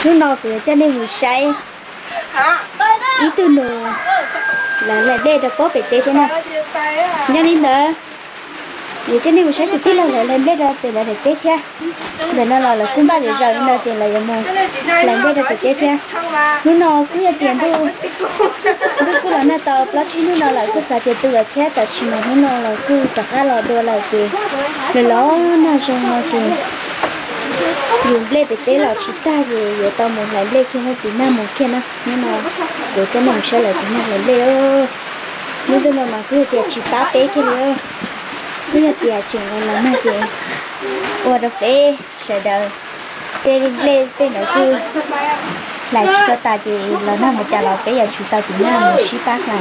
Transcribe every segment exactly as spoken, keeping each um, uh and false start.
lúc nào thì cho nên người say ý tư nụ là là đây là có phải tê thế nào nha đi nữa vậy cho nên mình sẽ trực tiếp là lại lên đây ra từ là để tết nha để nó là là cũng ba giờ rồi nên là tiền là giờ mùng làm đây ra từ tết nha lúc nào cũng là tiền thôi lúc cũng là nó tao plus chín lúc nào là cứ xài tiền từ là thế tại chỉ mà lúc nào là cứ tất cả là đua là tiền rồi nó nó xong nó tiền dùng lên để tết là chỉ ta về giờ tao muốn làm lên khi nó chỉ năm một kia nó nhưng mà để cái mình sẽ lại chỉ năm làm lên nhưng tôi mà cứ tiền chỉ tám tết kia nữa bây giờ thì chuyện là nó thì qua được để sợ đời để lên tên nó cứ lại cho ta thì là nó một trả lời bây giờ chúng ta chỉ là một ship bác này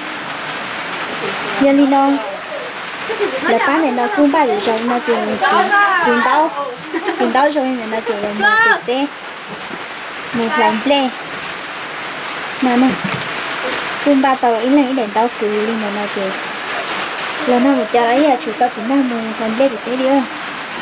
giờ đi đâu là bác này nó cũng ba rồi nó thì tiền đâu tiền đâu rồi nên nó thì một cái một lần play mà nè cũng ba tàu ý là ý đèn tàu cứ đi mà nó thì là nó một chờ ấy à chủ tao cũng đang mừng còn đây được cái đi ơi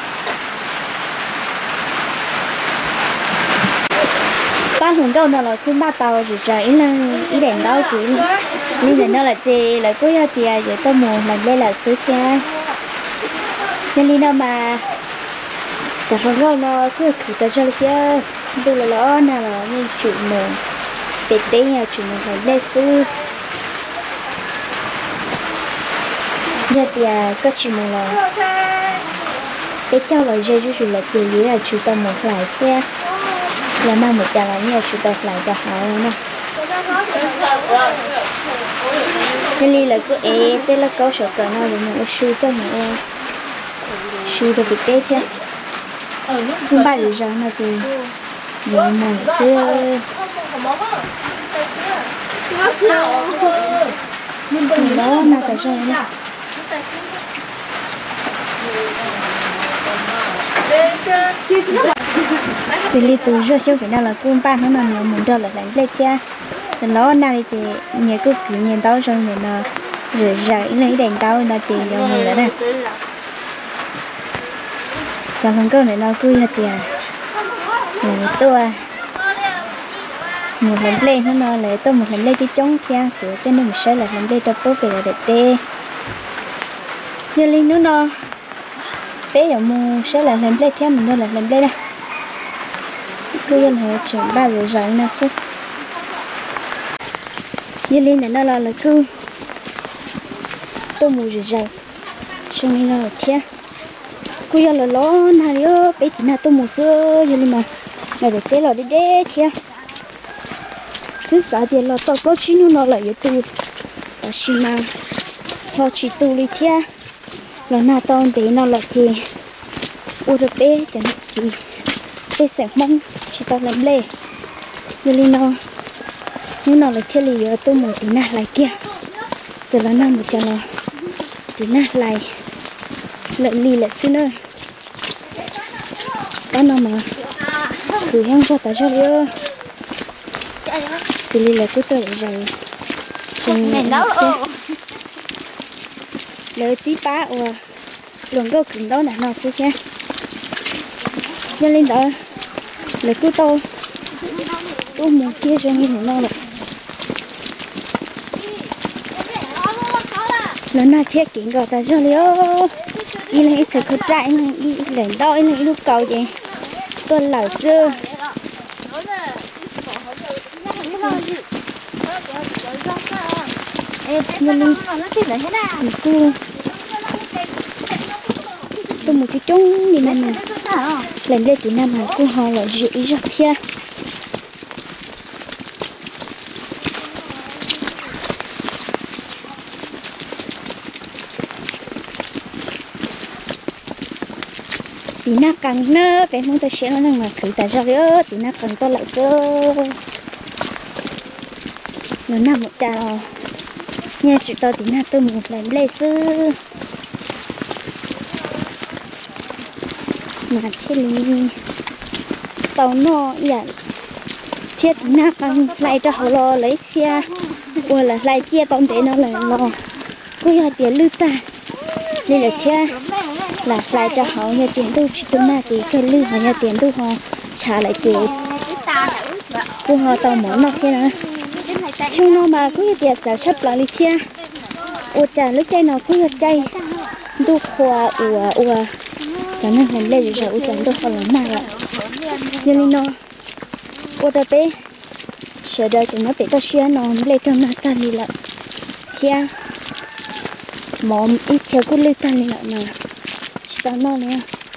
ban hôm đâu nó là cũng ba tàu rồi trời ý là ý đèn đâu cứ nhưng mà nó là gì là có tiền rồi tao mù làm đây là sứ kia nên đi đâu mà chả phải rồi nó cứ thử ta cho kia tôi là nó nào là nên chủ mừng để tế nhà chủ mừng làm đây sứ giờ thì có chuyện mà là cái cháu là dây chú là tiền gì là chú ta một lại xe là mang một trả lại nha chú ta lại cho họ nè cái ly là cứ ế thế là câu sợ cỡ nào thì nó su cho nó su được bị tết nha không bao giờ rằng là thì nhiều mòn xưa nhưng đó là tại sao nhá xử lý từ rất sớm cái nào là cung ban nó là nhiều muốn cho là đánh lên cha rồi nó này thì nhiều cứ kiểu nhìn tao xong rồi nó rồi rải lấy đèn tao nó tiền cho người đó nè trong phần câu này nó cứ như tiền rồi tôi một lần lên nó lại tôi một lần lên cái chống cha của cái nó một sẽ là lần lên cho bố về là để tê như linh nó nó bé giờ mua sẽ là lần lên theo mình nó là lần lên đây cứ là chừng ba giờ rưỡi nó sẽ như linh này nó là là cứ tôi mua rưỡi rưỡi xong rồi nó là theo cứ giờ là lo nào đi ơ bé chỉ là tôi mua sữa như linh mà là để tê là đi đế theo thứ sáu thì là tao có chín nó lại tu ở xí mà họ chỉ tu đi theo là na tao để nó là thì u được bé chẳng hạn gì bé sẽ mong chỉ tao làm lê như li nó như nó là theo lý tôi một tí na lại kia giờ là nó một cho nó tí na lại lại lì lại xin ơi đó nó mà thử hang cho ta cho đi ơi xử lý là cứ tới rồi này đó lấy tí bá và luồng gốc cứng đó là nó sẽ nha nhân lên đó lấy cứ to tôi muốn kia cho như thế nào rồi nó là thiết kiện gọi ta cho liêu đi lên ít sự khởi trại đi lên đó đi lên lúc cầu gì tôi lão xưa nhân lên cô tôi một cái trống đi này nè lần đây từ năm hai cô họ là rưỡi rất kia tí na càng nơ cái không tôi sẽ nó là khử tại sao đó tí na càng tôi lại cơ nó nằm một trào nha chị tôi tí na tôi một lần lấy sư mà thế lý tàu nó dạ thiết na càng lại cho họ lo lấy xe hoặc là lại chia tông để nó lại lo có giờ tiền lưu ta đây là cha là lại cho họ nhà tiền đâu chỉ tôi na thì cái lưu họ nhà tiền đâu họ trả lại tiền cô họ tàu món nó kia nè chung nó mà cứ tiệt giờ sắp lại đi chia ô chả lúc đây nó cứ chay đu khoa ủa ủa cho nên mình lên rồi ô chả đu khoa lắm mà ạ nhưng nó ô ta bé sợ đời thì nó bị tao xia nó lên trong nát tan đi lại kia mồm ít theo cứ lên tan đi lại mà sao nó nè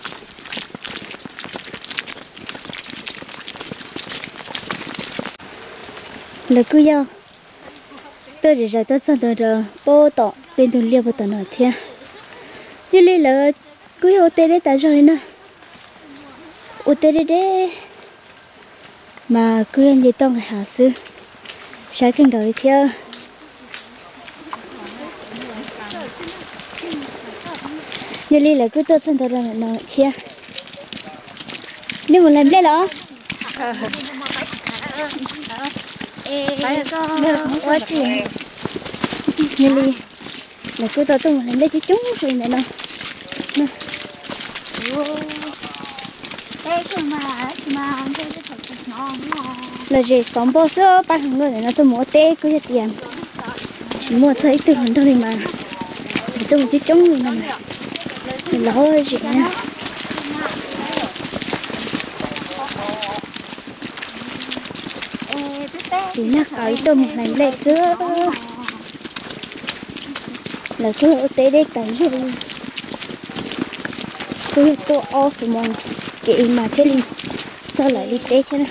là cứ giao tôi chỉ ra tôi xong tôi rồi bố tỏ tên tôi liêu bố tỏ nói thế như lý là cứ ô tê đấy tại rồi nè ô tê đấy đấy mà cứ anh đi tông cái hạ sư sáng kinh đầu đi theo như lý là cứ tôi xong tôi rồi nói thế nếu mà làm đây đó quá chuyện như li là cứ tao tung lên đây chứ chúng rồi này nè là gì sống bao giờ ba thằng người này nó tôi mua té cứ cho tiền chỉ mua thấy từ lần thôi mà tôi một chứ chúng rồi nè lo gì nha chỉ nhắc hỏi tôi một lần lệ sữa là cứ ở tế đây cái rồi cứ tôi o số mong kệ mà thế đi sao lại đi tế thế này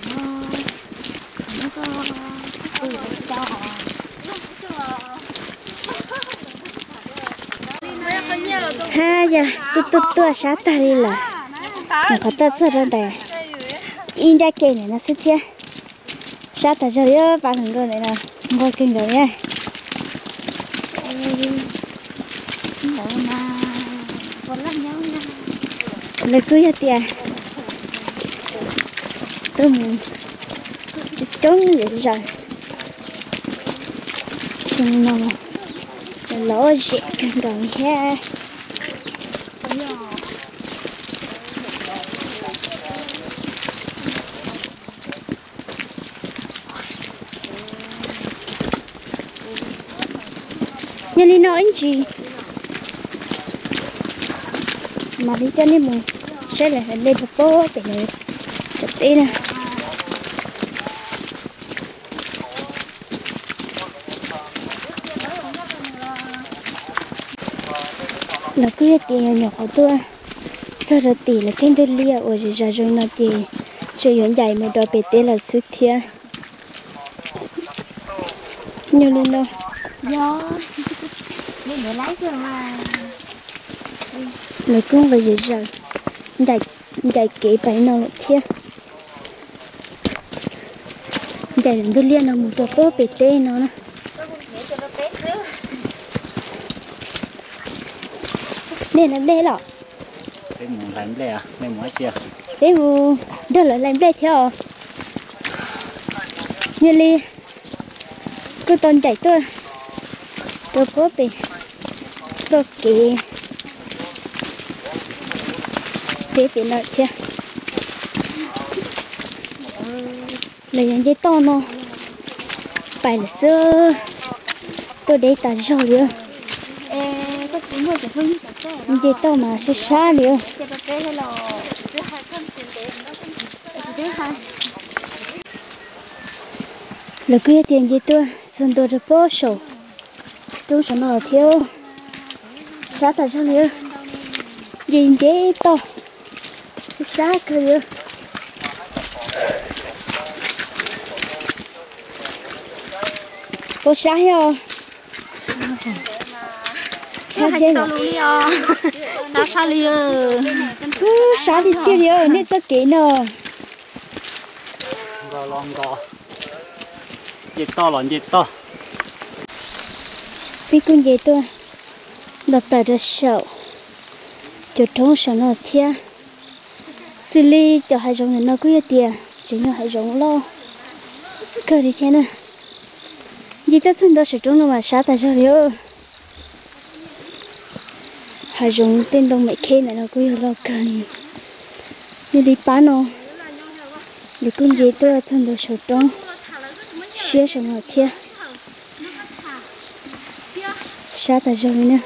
ha giờ tôi tôi tôi sát ta đi là mà có ta sợ ra đây in ra kệ này nó sẽ thế sát ta cho nhớ ba thằng người này nè ngồi kinh rồi nha là cứ cho tiền tôi mình trốn vậy rồi nhưng mà lỗ dễ kinh rồi ha nhà đi nói gì mà đi cho nên mình sẽ là lên một phố để này chụp tí nè là cứ tiền nhỏ của tôi sau đó tỷ là thêm tôi lia ở rồi ra rồi nó thì chơi nhỏ dài một đôi bể tê là sức thiệt nhiều lên đâu do nên để lấy rồi mà là cũng vậy rồi dài dài kỹ bảy nào thiệt dài đến tôi lia nó một đôi bố bể tê nó nè nên làm đây lọ cái muốn làm đây à nên muốn chia cái mù đó là làm đây theo như li cứ tôn chạy tôi tôi có bị số kỳ thế thì nói theo lấy những cái to nó phải là xưa tôi để ta rồi nữa những cái to mà sẽ xa nữa là cứ tiền gì tôi xong tôi được bó sổ tôi sẽ nói theo xa ta sao nữa nhìn dễ to xa cơ nữa có xa không sao thế nào sao sao liền cứ xa thì tiêu nhiều nên cho kỹ nữa gò lon gò dệt to lon dệt to vì con dễ tôi đập lại được sầu cho trống sầu nó thia xử lý cho hai giống này nó cứ tiền chỉ như hai giống lo cơ đi thế này gì tất nhiên đó sẽ trống nó mà sát tại sao liệu hai giống tên đông mẹ kê này nó cứ lo cơ đi như đi bán nó để cũng gì tôi chân đồ sầu trống xé xong rồi thiệt sát ta rồi nè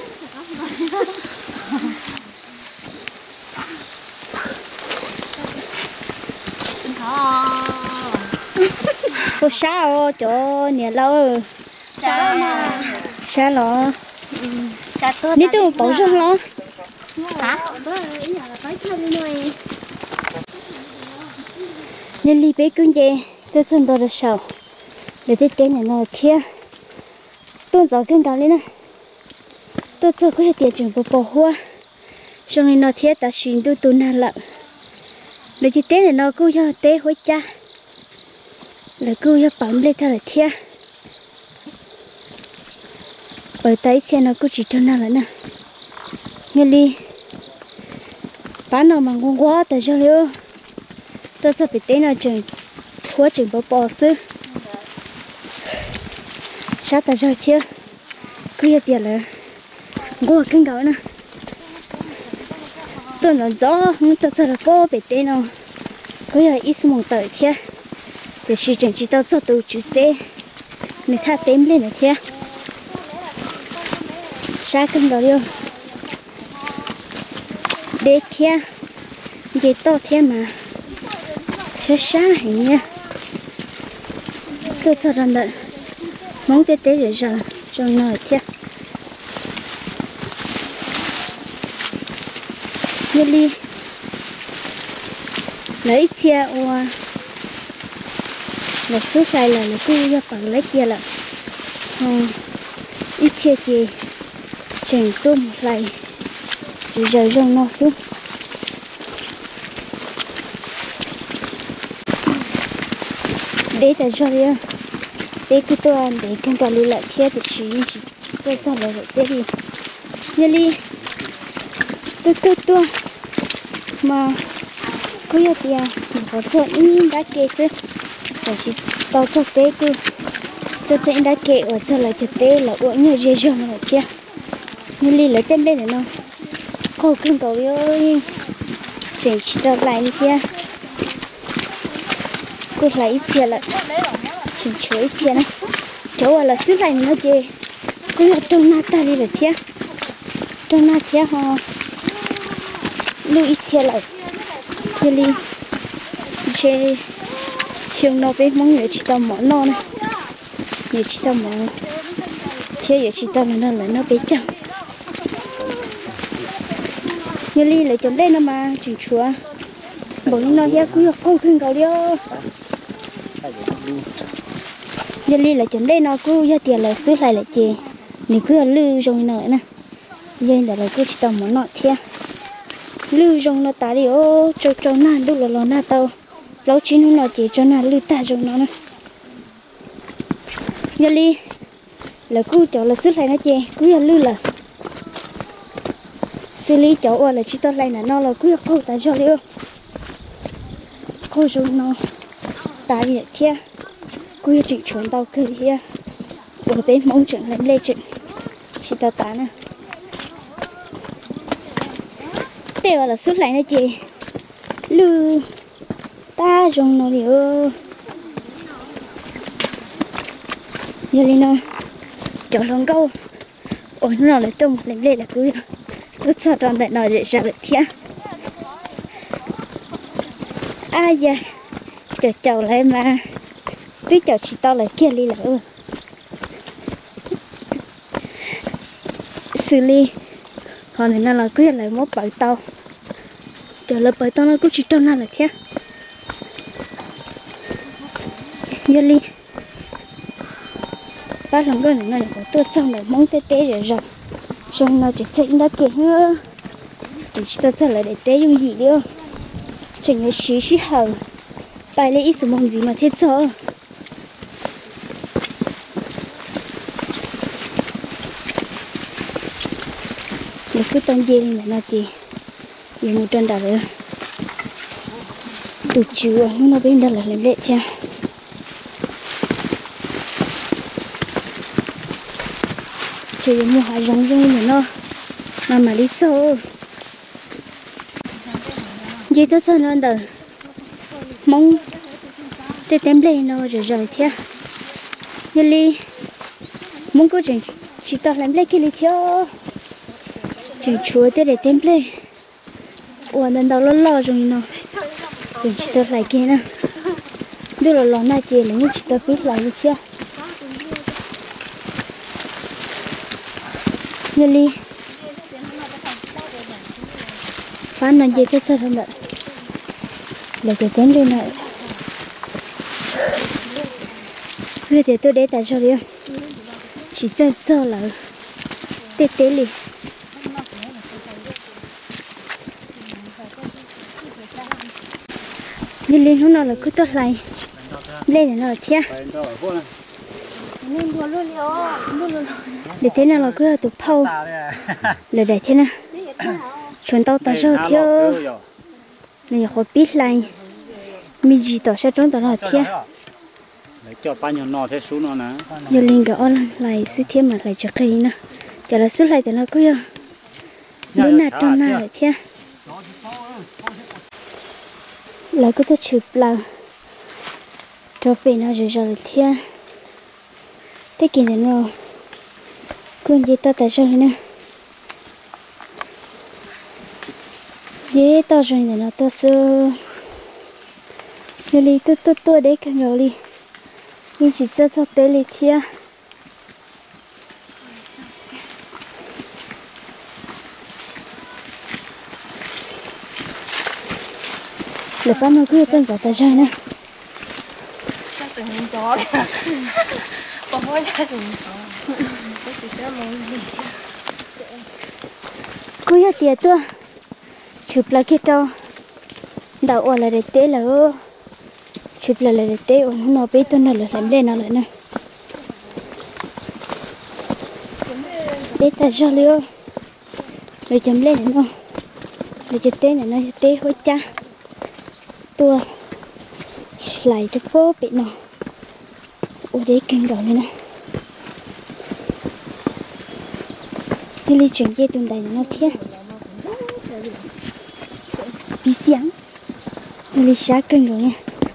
cô sao chỗ nhà lâu Sao mà. sao lo Chả tôi. ní tôi bảo xong lo Hả? Bữa giờ là phải chơi nuôi. nên đi bé cũng vậy tôi chân đồ được sầu để tới tên này nó thiệt tôi giờ kinh cao lên nè tôi cho cái tiền trường bộ bộ hoa xong rồi nó thiệt ta xin tôi tôi năn lợ để chỉ tên này nó cứ cho té hối cha là cứ cho bấm lên theo là thiệt bởi tay xe nó cứ chỉ cho nó là nè nghe đi bán nó mà ngon quá tại sao liệu tôi sẽ bị tên nó trường quá trường bộ bộ sư sát ta rồi thiệt cứ cho tiền là ngô kinh cao nè tôi nói rõ nhưng tôi sợ là có bị tên nó có giờ ít mong tới thiệt để sử dụng chỉ tao cho tôi chủ tế người ta tên lên này thiệt sao kinh cao đi để thiệt để to thiệt mà sẽ sáng hình nha tôi sợ rằng đợi mong tế tế rồi rồi rồi nói thiệt như đi lấy xe qua là số sai là là cứ ra bằng lấy kia là ít xe gì chèn tôm lại rồi giờ rong nó xuống để tại sao đi để cứ tôi ăn để con cá lì lại thiệt thì chỉ cho cho lại để đi như đi tôi tôi tôi mà cứ như thế mình có chuyện những đã kể chứ rồi chỉ tao cho bé cứ tôi sẽ đã kể ở cho lại cái bé là uống nhiều dễ dàng rồi chứ nhưng li lấy tên đây này nó cô kinh cầu ơi chỉ chỉ tao lại như thế cô lấy chia lại chỉ chuối chia này chỗ là xứ này nó gì cứ là trong nát ta đi là thế trong nát thế họ lưu ít chia lại như li chơi chiều nó với món người chỉ tao món nó này người chỉ tao món thế giờ chỉ tao nó là nó bé chăng như li lại chấm đây nó mà chỉnh chúa bỏ đi nó ra cứ không khinh cầu đi như li lại chấm đây nó cứ ra tiền là xứ lại lại chè mình cứ lưu rồi nè nè vậy là cứ chỉ tao món nọ thế lưu rong nó ta đi ô cho cho na đu là lo na tao lâu chín nó chỉ cho na lưu ta rong nó nè như li là cứ cho là xuất lại nó chè cứ là lưu là xử lý cháu là chỉ tao lại là nó là cứ câu ta cho liệu câu rong nó ta đi thiệt cứ chỉ chuẩn tao cứ thiệt ở bên mong chuyện lại lên chuyện chỉ tao ta nè đều là xuất lại này chị lư ta dùng nó đi ơ giờ đi nào chọn lòng câu ôi nó lại tung lên lên là cứ cứ sao tròn tại nó để ra được thiệt ai da chào chào lại mà tí chào chị tao lại kia đi là ơ xử lý còn thì nó là cứ lại mốt bởi tao chờ là bởi tao nó cứ chỉ cho nó là thế như li ba lần rồi này có tôi xong rồi mong tê tê rồi rồi xong nó chỉ chạy nó kể nữa thì ta sẽ lại để tê dùng gì đi không chẳng nhớ xí xí hờ bài lấy ít số mong gì mà thế cho để cứ tông dê này nó chỉ về một trận đảo rồi tụt chiều nó bên đó là làm lệ theo chơi mua hải rong rong này nó mà mà đi chơi gì tới sao nó đời mong tê tem lên nó rồi rồi thế như li muốn có chuyện chỉ tao làm lấy cái li theo chuyện chúa tê để tem lên ủa nên tao lo lo rồi nó chuyện chỉ tao lại kia nè đưa là lo này chị là như chỉ tao biết lại như thế như li phán nó gì thế sao không được là cái tem lên này bây giờ tôi để tại sao đi chỉ cho cho là tê tê li như lên hôm nào là cứ tốt lại lên để nó là thia để thế nào là cứ là tụt thâu là để thế nào chuẩn tao tại sao theo này họ biết lại mình gì tao sẽ trốn tao là thia cho bao nhiêu nọ thế số nó nè giờ lên cái on lại sự thêm mà lại chắc cái nè giờ là số lại thì nó cứ bữa nào trong nào lại thia là cứ tôi chụp là cho bên nó rồi rồi thia thế kia thì nó con gì tao tại sao nè dễ tao rồi thì nó tao sơ giờ đi tôi tôi tôi đấy cái ngầu đi nhưng chỉ cho cho tới lịch thia để bắt nó cứ tuần giả ta chơi nè chắc chừng không có đấy có mỗi gia đình có cái gì chứ mà gì cứ hết tiền tua chụp lại cái trâu đào ở lại để té là ô chụp lại lại để té ở nó bé tuần nào là làm lên nó lại nè để ta cho liêu rồi chấm lên để nó rồi chụp té này nó té hối cha tua lại cho phố bị nó ôi đấy kinh rồi nè đi lấy chuyện gì tuần này nó thiệt bị sáng đi lấy sáng kinh rồi nha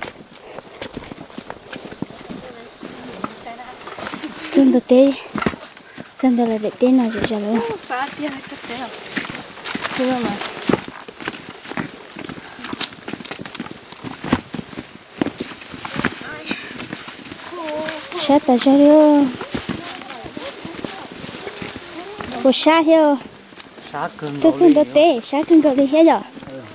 chân đầu tê chân đầu là để tê nào rồi rồi luôn phá kia hay cắt thế nào chưa mà sát ta cho đi ô sát theo sát cưng tôi chân đầu tê sát cưng gọi đi hết rồi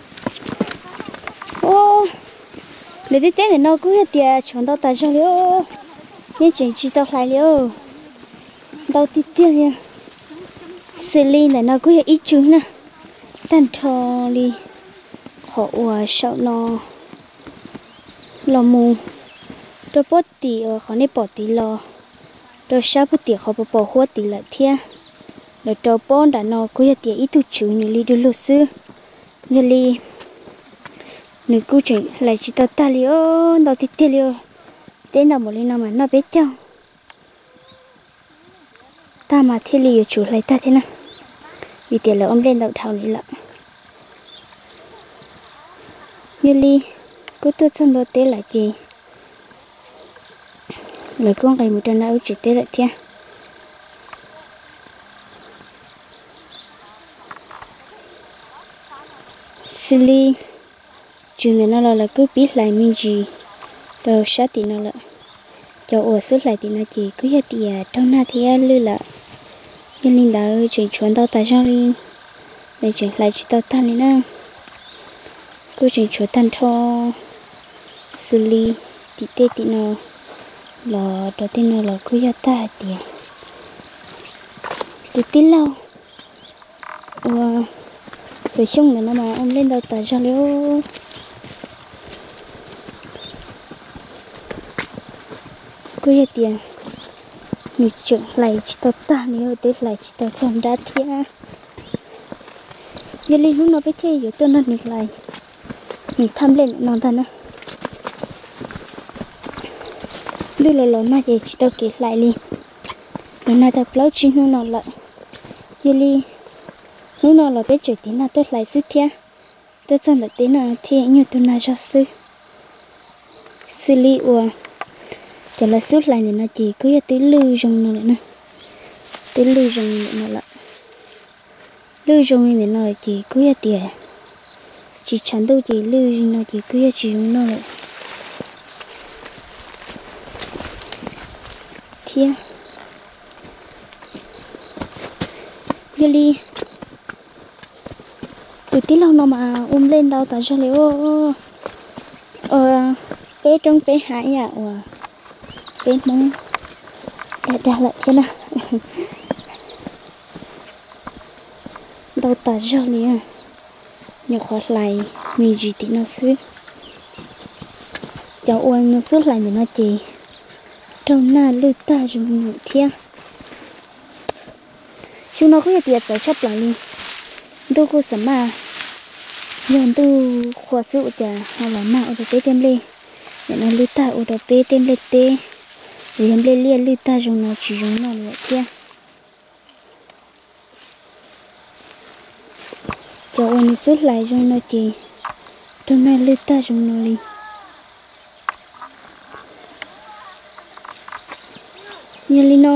ô để tê tê thì nó cứ hết tiền chọn tao ta cho đi ô nhưng chỉ chỉ tao lại liêu tao tê tê nha xử lý này nó cứ ít chút nè tan thò đi họ ủa sợ nó lo mù rồi bớt tì ở họ nên bỏ tì lo rồi sao bớt tì họ bỏ bỏ hoa tì lại thia rồi cho bón đã nó cứ hết tiền ít tu chữ như li đưa luật sư như li nữ cứu chuyện lại chỉ tao ta liêu tao tê tê liêu tên nào một lên nào mà nó biết cho ta mà thiên liều chủ lấy ta thế nào vì tiền là ông lên đậu thảo này lợ như ly cứ tôi chân đôi tế lại gì lời con ngày một trận nào chỉ tế lại thiên silly chuyện này nó là là cứ biết lại mình gì đâu sát thì nó lợ cho ủa suốt lại thì nó chỉ cứ hết tiền trong na thì lư lợ nhưng linh đã chuyển chuyển tao tại sao đi để chuyển lại chỉ tao tan đi nữa cứ chuyển chuyển tan thô xử lý thì tê thì nó là đầu tiên nó là cứ hết ta tiền từ tí lâu ủa sử dụng này nó mà ông lên đầu tại sao liêu cứ hết tiền mình chuyển lại chỉ tao ta nếu để lại chỉ tao chọn đã thia giờ linh lúc nó biết thế giờ tôi nó được lại mình thăm lên nó thân á đưa là lối mà giờ chỉ tao kể lại đi bữa nay tao lâu chín lúc nào lại giờ linh lúc nào là biết chuyện tí nào tôi lại sức thia tôi chọn được tí nào thì như tôi nói cho sư xử lý ua cho là suốt lại thì nó chỉ cứ tới lưu rong nó lại nè tới lưu rong nó lại lưu rong thì nó chỉ cứ tiền chỉ chẳng đâu chỉ lưu nó chỉ cứ chỉ dùng nó lại thiên Yali tụi tí lâu nó mà ôm lên đâu tại sao liệu ờ bé trong bé hải à và bé mông đã ra lại thế nào đâu tại sao liệu nhiều khó lại mình gì tí nó xứ cháu ôn nó suốt lại thì nó chỉ trong na lưu ta dùng nụ thiên chúng nó có thể tiệt giải chấp lại đi tôi có sắm mà nhưng tôi khoa sự chả hay là nào ở đây tem lên để nó lưu ta ở đây tem lên tê vì em lên liền lưu ta dùng nó chỉ dùng nó lại kia cho anh suốt lại dùng nó chỉ trong này lưu ta dùng nó đi như lino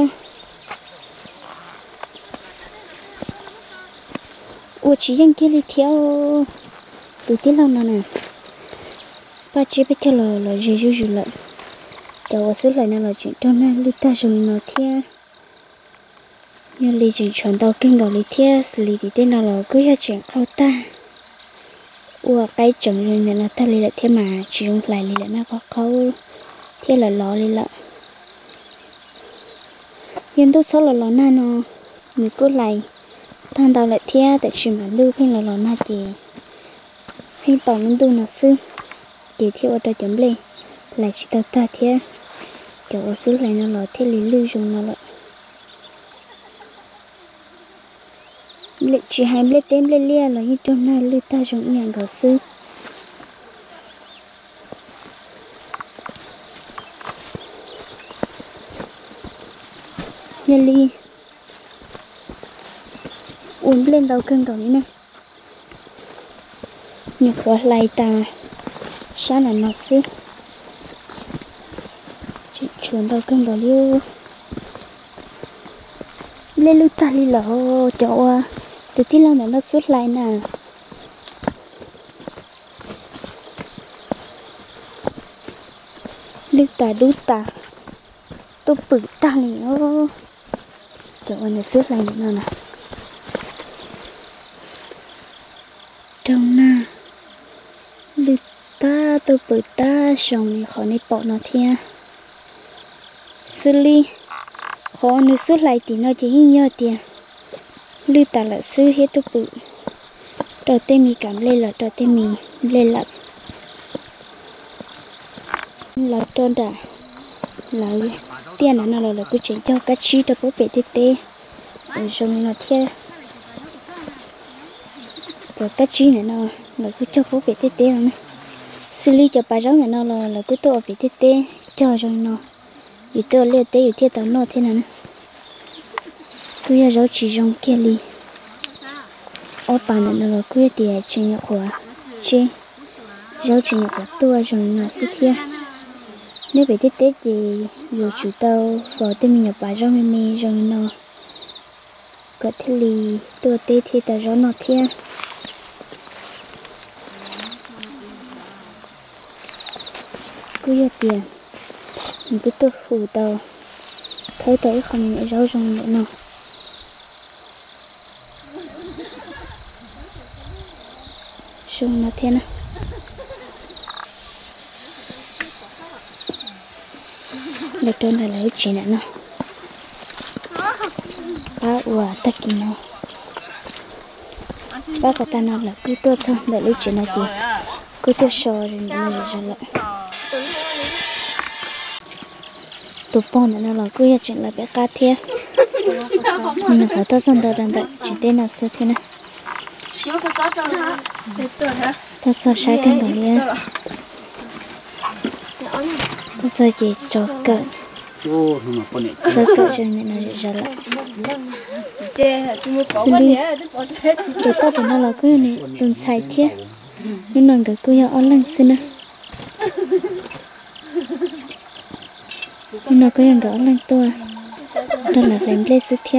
ủa chỉ dân kia đi theo từ tiếng lâu nè ba chỉ biết cho là là gì gì gì lại cháu suốt lại nó là chuyện trong này lưu ta dùng nó theo như lý chuyện chuyển tàu kinh gọi lý theo xử lý thì tên nào là cứ cho chuyện khâu ta ủa cái chẳng rồi này là ta lý lại theo mà chỉ dùng lại lý lại nó có khâu theo là lò lý lại nhưng tôi số là lò na nó mình cứ lại thằng tao lại theo tại chuyện mà lưu khi là lò na chỉ khi bảo mình tu nó xưa chỉ theo ở đây chấm lên lại chỉ tao ta theo cho ở xứ lại nó lò theo lý lưu dùng nó lại lệ chỉ hai lệ tem lệ lia là như trong này lưu ta dùng nhàng gạo xứ nhà ly uống lên đầu cân cầu này nhiều quá lại ta sáng là nọ xí chuyển đầu cân cầu liêu lên lưu ta đi lỡ chỗ từ tí lâu nữa nó xuất lại nè lưu ta đu ta tôi bự ta này nó chỗ này xuất lại nữa nè trong na lưu ta tôi bự ta xong này khỏi này bỏ nó theo xử lý khó nếu xuất lại thì nó chỉ nhớ tiền lưu ta là sư hết tôi bự rồi tên mình cảm lên là rồi tên mình lên lại là trơn đã là tiền là nó là cứ chuyển cho các chi cho bố bể tê tê rồi nó theo rồi các chi này nó là cứ cho bố bể tê tê rồi xử lý cho bà rong này nó là là cứ tôi bể tê tê cho rồi nó vì tôi lên tê theo tao nó thế này cứ giờ rau chỉ rong kia đi ở bàn này nó là cứ tiền chuyện nhỏ quá chứ rau chuyện nhỏ quá tôi rồi nó sẽ theo nếu bị tết tết thì vừa chủ tao vào tên mình nhập bài rau mì mì rồi nó có thể lì tôi tết thì tao rau nó theo cứ giờ tiền mình cứ tôi phủ tao thấy tới không nhẹ rau rong nữa nào xong nó thế nào để trơn là lấy chuyện nữa ba ủa ta kì nó ba cả ta nào là cứ tôi thôi để lấy chuyện này kì cứ tôi sò rồi nó rồi rồi lại tụi bọn nó là cứ chuyện là bé cá thiệt mình phải ta xong đời đàn đợi chỉ tên là sao thế này ta sao sai cái đồ này ta sao chỉ cho cỡ sao cỡ rồi này nó rồi lại để ta tụi nó là cứ này đừng sai thiệt nhưng nàng cái cứ ở lăng xin à nó có yang gõ lên tua đó là làm lê sức thia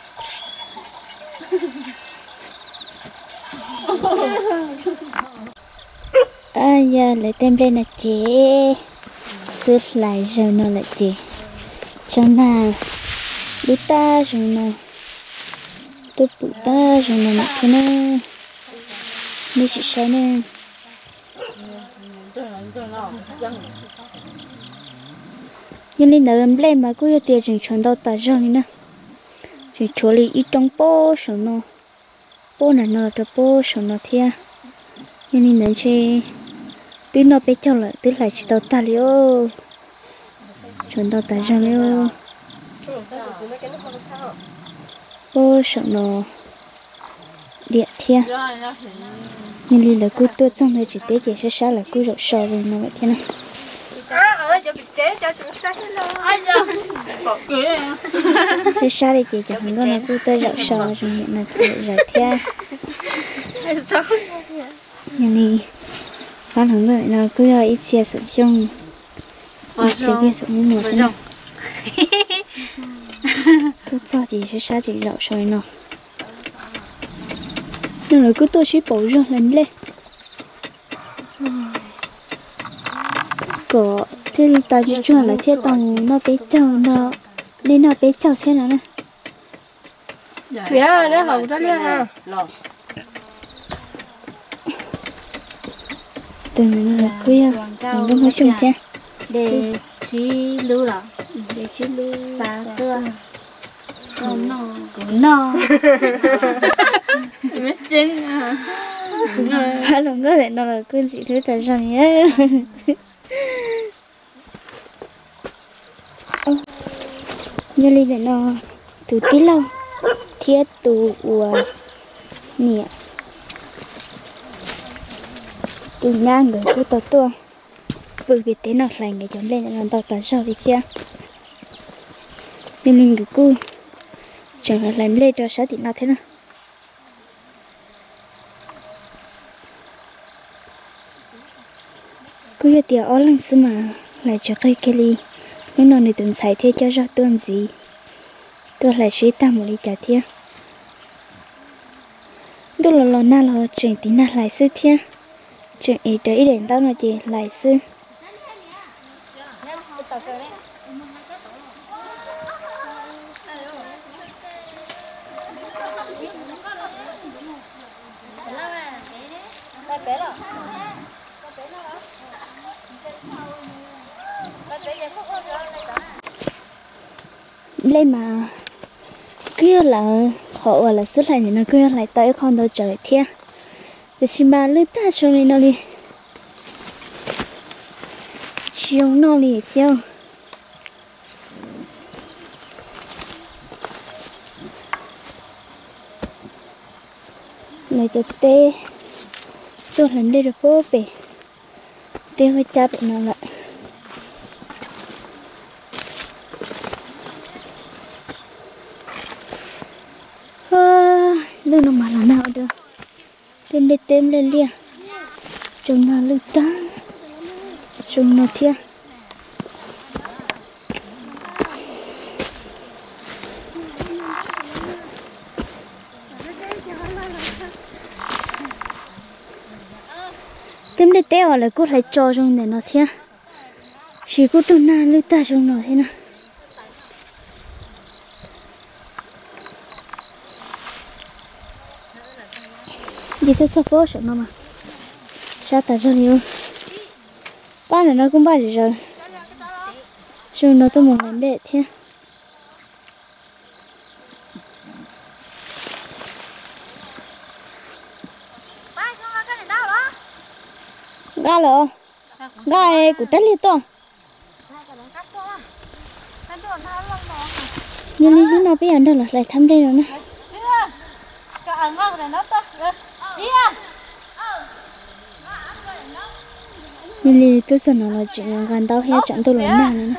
à giờ lại tem lên là chị sức lại rồi nó lại chị cho nào bút ta rồi nào tôi bút ta rồi nào mặc cho nó mới chỉ sai nè nhưng nên là làm lên mà cứ yêu tiền chỉ chọn đâu ta rồi nè chỉ chỗ li ít trong bố số nó bố là nó cho bố số nó thia nhưng nên là chỉ tí nó bé cho lại tí lại chỉ đâu ta liêu chọn đâu ta rồi liêu bố số nó điện thia nhưng li là cứ tôi trong này chỉ tế chỉ sẽ sát là cứ rượu sò rồi nó vậy thế này sẽ sát đi chị chẳng có là cứ tôi rượu sò rồi nhận là thôi rồi thia nhưng li khá lắm rồi nó cứ ít xe sử dụng ít xe kia sử dụng một thế này tôi cho chị sẽ sát chị rượu sò nó nhưng là cứ tôi chỉ bỏ ra lên lên có thế thì ta chỉ cho là thế tông nó bé chào nó nên nó bé chào thế nào nè bé đấy hậu rất là ha từ nó là khuya mình không có chung thế để chỉ lưu là để chỉ lưu sáng cơ còn nó còn nó mấy chân à hai lần nữa thì nó là quên gì thứ tại sao nhé như lý thì nó từ tí lâu thiết từ nhẹ từ ngang người cứ tao tua vừa cái tế nó lành để chống lên làm tao tao sao vậy kia như linh cái cu chẳng là làm lên cho sao thì nó thế nào cứ như tiệt ó lăng xứ mà lại cho cây kia đi lúc nào này từng xài thế cho ra tuần gì tôi lại sĩ ta một ly trà thia tôi là lò na lò chuyện tí na lại sư thia chuyện ý tới đến tao nói gì lại sư lên mà kia là họ gọi là xuất lại thì nó kia lại tới con đâu trời thiên để xin ba lướt ta cho nên nó đi chiều nó đi chiều này tôi tê tôi làm đây được phố bể tê hơi cha bị nó lại lưng nó mà là nào được lên đây tem lên liền trông nó lưng ta trông nó thiên tem đây teo là cô lại cho trong này nó thiên chỉ cô trông nó lưng ta trông nó thế nào đi tới chỗ phố nó mà sao ta cho nhiều ba này nó cũng ba rồi rồi rồi nó tôi muốn làm đẹp thế ga lợ ga của trái liệt to nhưng lúc nào bây giờ đâu là lại thăm đây rồi nè nhưng li tôi sợ nó là chuyện gần tao hay chọn tôi lớn nào nữa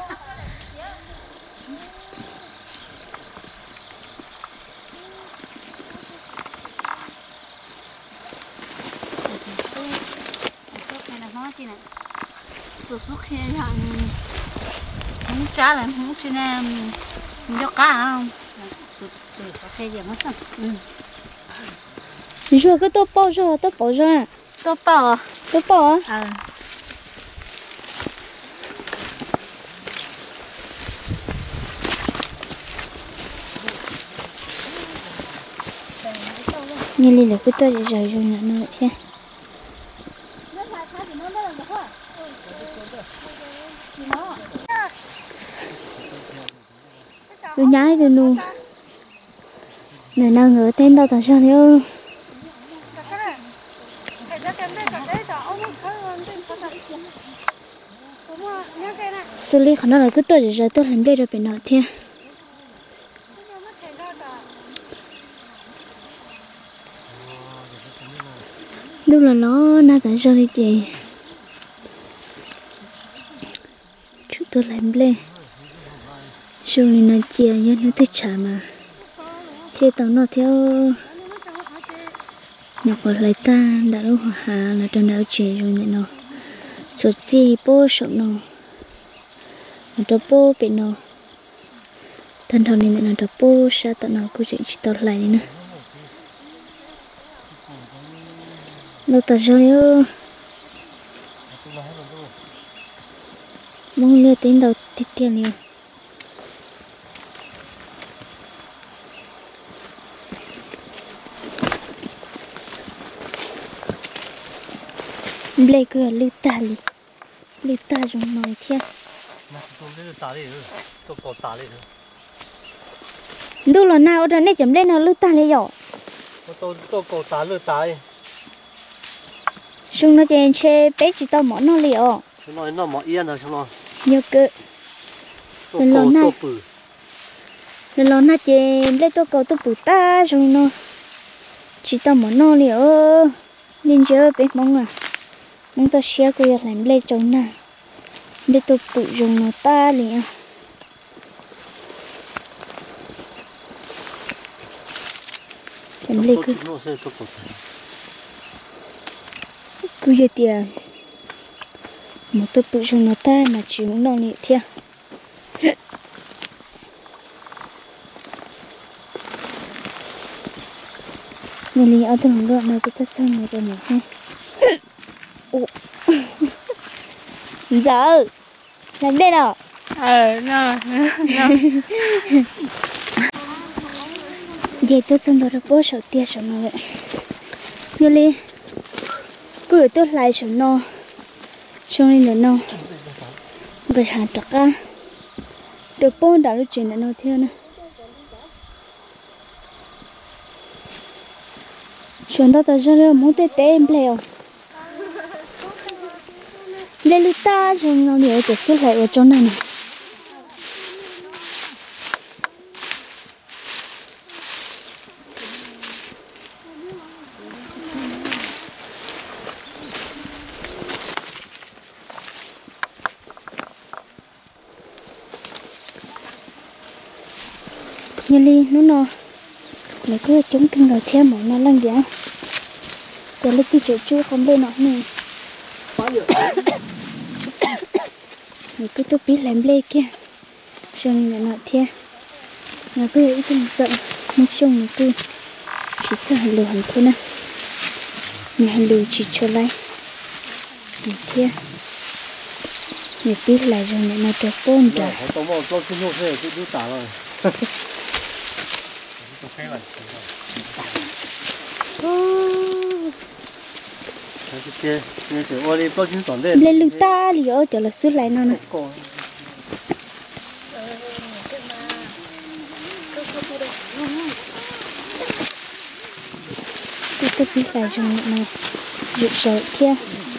tôi xuất hiện hàng không trả lại không cho nên cho cá không thế gì mất ừ rồi cái tô bao rồi tô bao rồi tô bao à tô bao à à nhìn lên là cái tô rồi rồi rồi nữa thế tôi nhái tôi luôn người nào ngờ tên đâu tại sao nữa xử lý khả năng là cứ tôi rồi rồi tôi làm đây rồi bị nọ thế đúng là nó na tại sao đi chị chú tôi làm lên xong thì nó chia nhá nó thích trả mà thế tao nó theo nhọc vào lại ta đã đâu hà là trong đó chỉ rồi nhỉ nó số chi bố sợ nó nó cho bố bị nó thân thầu này nó cho bố sao tao nó cứ chuyện chỉ tao lại nữa nó ta cho nhớ mong lừa tính đầu tiết tiền nhiều Blake cứ lưu ta đi lưu ta dùng nói thế đâu là nào rồi này chấm lên nó lưu ta đi rồi tôi tôi cổ tá lưu ta xong nó trên xe bé chỉ tao món nó liệu chúng nó nó mỏ yên rồi chúng nó nhiều cơ nên lo này nên lo này trên lấy tôi cầu tôi bự ta xong nó chỉ tao món nó liệu nên chơi bé mong à mong tao xé cô làm lấy trong này để tôi bự dùng nó ta liền làm lấy cứ cứ vậy tiền một tôi bự trong nó ta mà chỉ muốn đong nhẹ theo nên lý ở trong gọn này tôi tắt xong rồi rồi nhỉ giờ làm đây nào ờ nó vậy tôi xong rồi bố sầu tia sầu nó vậy như lý cứ tôi lại sầu nó xong đi nữa nó về hạt trắc á được bố đã được chuyện nó theo nè chuyện đó ta ra muốn tê tê em leo đây là ta xong nó nhiều được xuất lại ở trong này này như ly nó nó nó cứ chúng kinh rồi theo mỏ nó lăng giá để lấy cái chỗ chú không bên nó này nó cứ tôi biết làm lê kia xong rồi nó theo nó cứ ít từng giận một xong nó cứ chỉ cho hành lù hành thôi nè nhà hành lù chỉ cho lại nó theo nó biết lại rồi nó cho bôn ra lên lưng ta thì ở chỗ là xuất lại nó nè tôi tôi biết lại rồi nó rụt rồi kia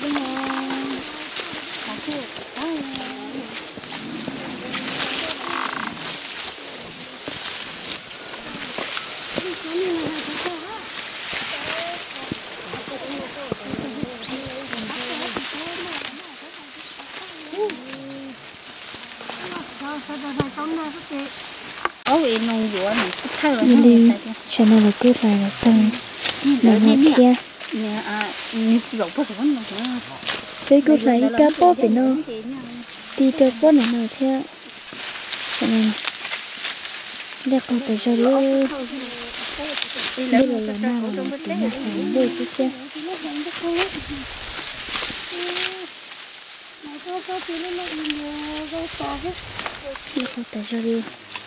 có vị nồng dũa này cứ thay rồi đi cho nên là cứ phải là xong là nó kia nè à nè dầu bớt rồi nó cái cứ phải cá bó phải nó đi cho bó này nó theo cho nên để con tới cho nó đây là lần nào mà mình phải để chứ chứ để con tới cho đi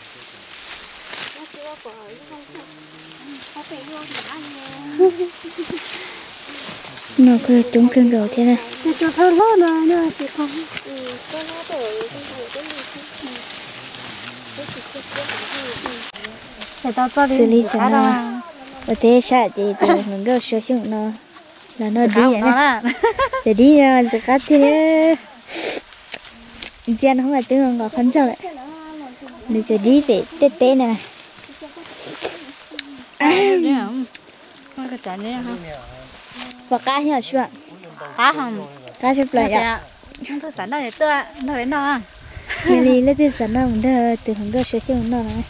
nó cứ trúng cơn gầu thế này cho thơ lót rồi nữa thì không để tao cho đi xử lý cho nó và thế sao thì thì mình cứ sửa xuống nó là nó đi vậy nè để đi rồi cắt thì gian không phải tiếng ngọt khấn cho lại mình sẽ đi về tết tết này không có chán đấy hả và cá hiểu chưa cá không cá chụp lại ạ không có chán đây tôi nó đến đâu à nhà đi lấy từ sản nào mình từ hàng cơ sửa xuống nó này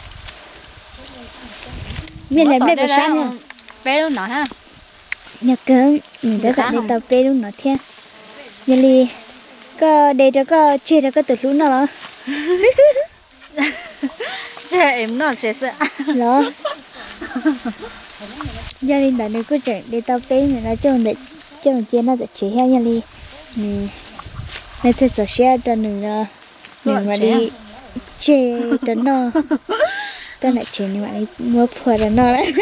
miền làm đây buổi sáng nha bé luôn nói ha nhà cơm mình đã gặp đi tàu bé luôn nói thiên nhà đi có để cho có chơi cho có từ lúc nào chơi em nó chơi sợ đó gia đình đã đi cứ chạy đi tàu bé này nó cho để cho mình chơi nó để chơi hay nhà đi mình nên thật sự sẽ cho mình mình mà đi chơi cho nó ta lại chơi nhưng mà đi mua phở cho nó đấy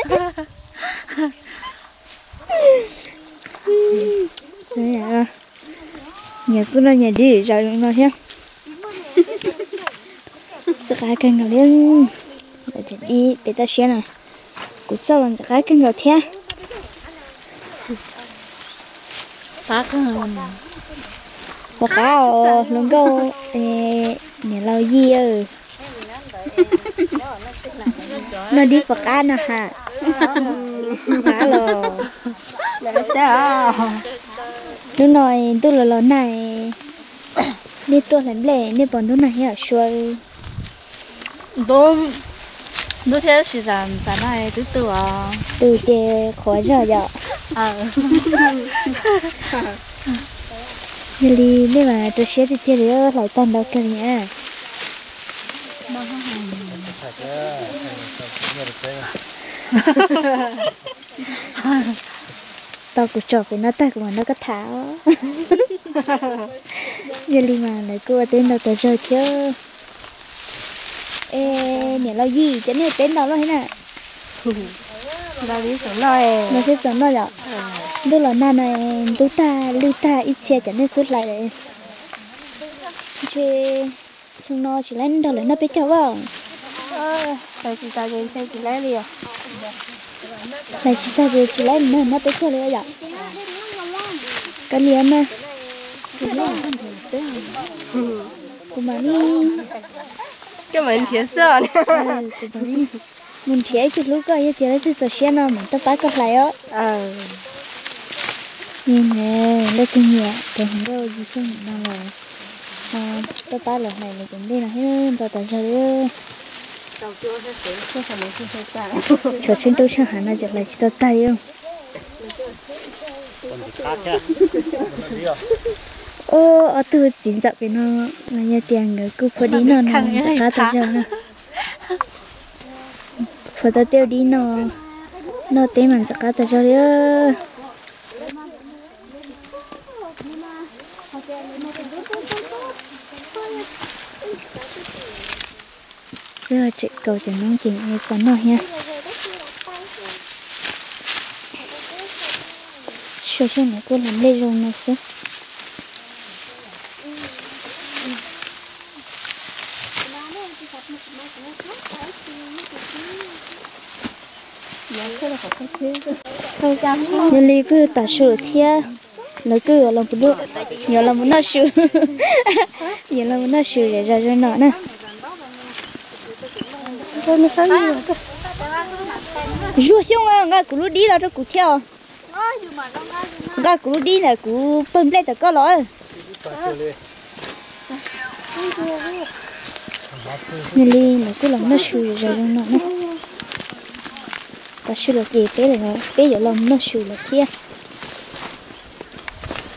thế à nhà cứ nó nhà đi rồi nó nhá sẽ cái kênh nào lên để đi để ta xem này cũng sau lần sẽ cái kênh nào thế cá không và cá ở lồng câu nhà lâu gì ơi nó đi vào cá nè hả cá lò lúc này tôi là lò này đi tôi làm lẻ nên bọn tôi này hiểu xuôi tôi tôi thấy sự rằng cái này từ từ từ chè khỏi giờ giờ ờ như đi nếu mà tôi sẽ đi chơi nữa lại tan đâu cái nhá tao cũng chọc với nó tay của nó có tháo như đi mà lại cô tên đâu tới rồi chứ ê nhà lo gì chứ này tên đó lo thế nào là đi xuống rồi nó sẽ sống nó rồi đây là na này tôi ta lưu ta ít xe chẳng nên suốt lại đấy chơi xong nó chỉ lấy đâu lấy nó biết cháu không ờ phải chỉ ta về xe chỉ lấy liền phải chỉ ta về chỉ lấy nó nó biết cháu lấy rồi cái liền mà của mà đi cái mình thiệt sợ mình thiệt chứ lúc coi như thiệt là tôi xe nó mình tôi phải có lại á ờ nhìn nè lấy kinh nghiệm để không đâu gì xong nào rồi à tôi phải lần này mình cũng đi là hết tôi tại sao đấy cho xin tôi sang hẳn là chụp lại tôi tay không ô ở từ chín giờ cái nó mà nhà tiền người cứ phải đi nó nó sẽ cá tôi cho nó phải tôi tiêu đi nó nó tên mình sẽ cá tôi cho đấy bây giờ chị cầu cho nó chỉ nghe con nói nha số số này cô làm lên rồi nó sẽ nên lý cứ ta sửa thia lấy cứ ở lòng bút đu nhớ lòng bút nó sửa nhớ lòng bút nó sửa để ra cho nó nè thôi nó khăn nhiều rùa xong à ngã cú đi là cho cú theo ngã cú đi là cú phân lên được có lỗi nên lý là cứ lòng nó sửa ra cho nó nè ta sửa được gì thế là bé giờ lòng nó sửa được kia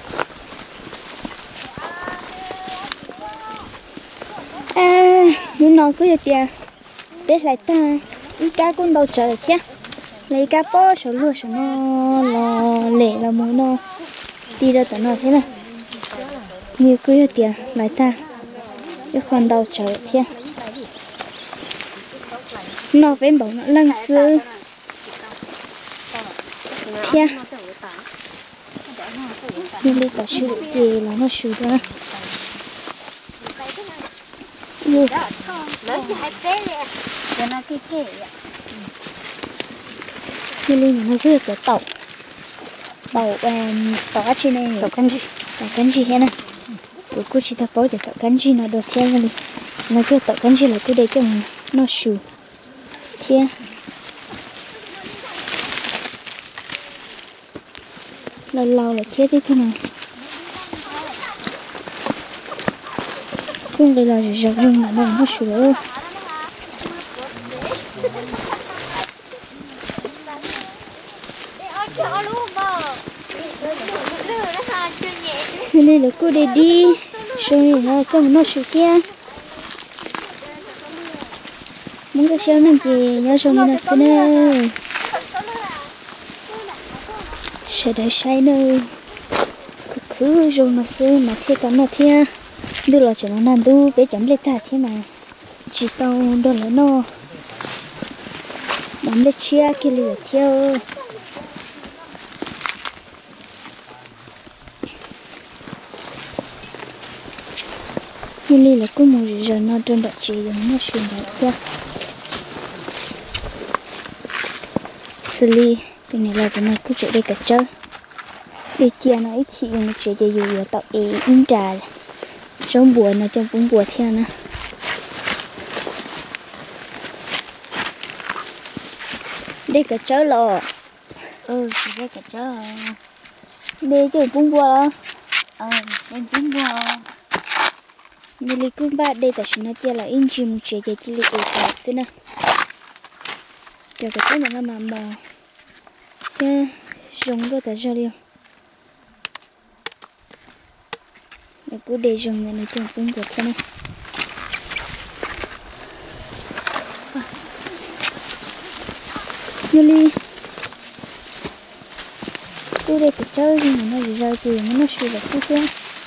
à nó cứ tiền để lại ta ít cá cũng đâu chờ thế lấy cá bó số lúa số nó là lẻ là mùi nó đi đâu tao nó thế này nhiều cứ tiền lại ta cái con đâu chờ thế nó vẫn bảo nó lăng xưa thế nhưng đi cả sưu gì là nó sưu đó yêu nhưng đi nó cứ cái tàu tàu um tàu trên này tàu cánh gì tàu cánh gì thế này của cô chỉ ta bảo để tàu cánh gì nó được theo này nó cứ tàu cánh gì là cứ để cho nó sưu thế lâu lâu là thiết thế này không đây là giật nhưng mà nó không sửa nên đây là cô để đi sau này nó xong nó sửa kia muốn cái xe này thì nhớ sau này nó sẽ nè sẽ để say nơi cứ cứ rồi mà xưa mà khi tao nó thia đưa là cho nó nằm đu bé chấm lên ta thế mà chỉ tao đó là nó bấm lên chia kia lửa theo như này là có một giờ nó trên đặt chỉ giống nó xuyên đặt qua xử lý cái này là cái nó cứ chạy đây cả chơi để chia nó ít thì dùng chạy để dùng để tạo ý in trà trong buổi nó trong bốn buổi theo nữa đây cả chơi lò ừ đây cả chơi đây chơi bốn buổi đó ờ đây bốn buổi như lý cũng ba đây ta xin nó chia là in chim chạy để chỉ lý ở cả xin nè giờ cái cái này nó mà mò cái dùng đôi ta cho liêu để cứ để dùng này nó trong cũng được thế này như li cứ để cái chơi thì nó gì ra thì nó sửa được chút chút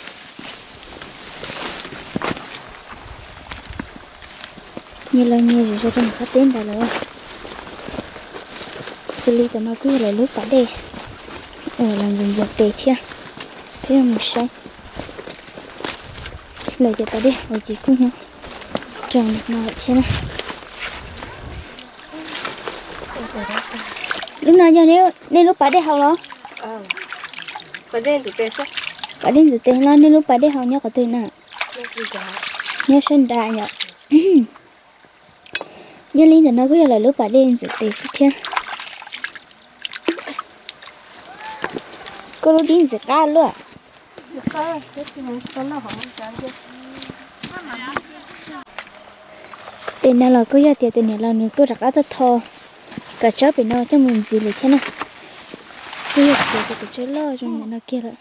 như là như gì ra trong phát tên đó rồi xử lý của nó cứ lại lúc cả đây ở làm dùng dọc tề kia thế là một sai lấy cho ta đi rồi chỉ cũng nhau trồng một nồi thế này lúc nào giờ nếu nên lúc bà đi học đó ờ bà đến từ tây sao bà đến từ tây là nên lúc bà đi học nhớ có từ nào nhớ sân đại nhở nhớ linh thì nó cứ là lúc bà đến từ tây sao chứ cô lúc đến từ cá luôn bên nào là có giá tiền tiền này là nó cứ đặt ở thật thò cả chó bên nào cho mình gìเลยthế này cứ đặt tiền cái chó lo trong này nó kia rồi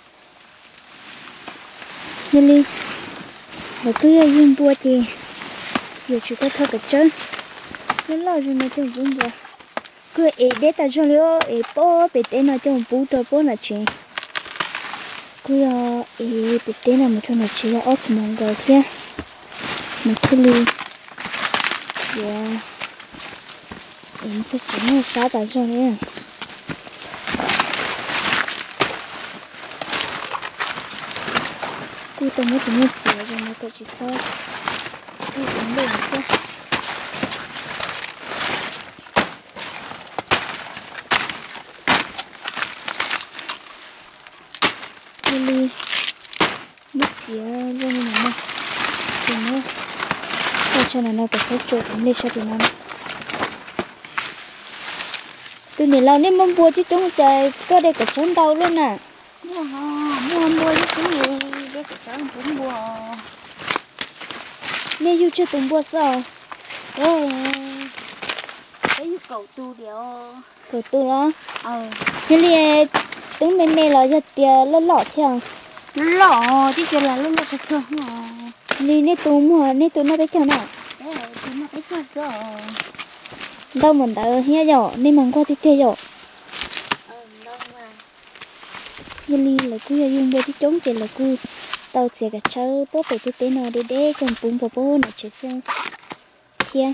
nên đi và cứ dùng bùa thì giờ chúng ta thò cái chó nó lo trong này trong bún bùa cứ để để ta cho liệu để bó để tên nó trong bún cho bó là chuyện cứ ờ để tên nào một trong nó chỉ là osmond rồi kia một cái ly yeah em sẽ chỉ nó xả tại cho đấy cứ tao mới chỉ nó chỉ rồi nó tự chỉ sao cứ uống được chứ ly mất xía vô như này thì nó cho nó nó có sẽ trộn lên cho tụi nó tụi này lâu nên mong bùa chứ chúng trời có đây cả trốn đâu luôn nè mua mua bùa chứ chúng này đây cả trốn cũng bùa nên yêu chưa từng bùa sao ê cái cầu tu đéo cầu tu đó ờ nhưng là tính bên này là cho tiền lớn lọ theo lọ chứ chưa là lớn lọ thật không à nên nét tu mua nét tu nó cái chỗ nào đâu mình đã hé nhỏ nên mình qua thì thế nhỏ như li là cứ dùng bơ thì chống thì là cứ tàu sẽ cả chơi bố phải thế nào để để trong bún bò bố này chỉ xem kia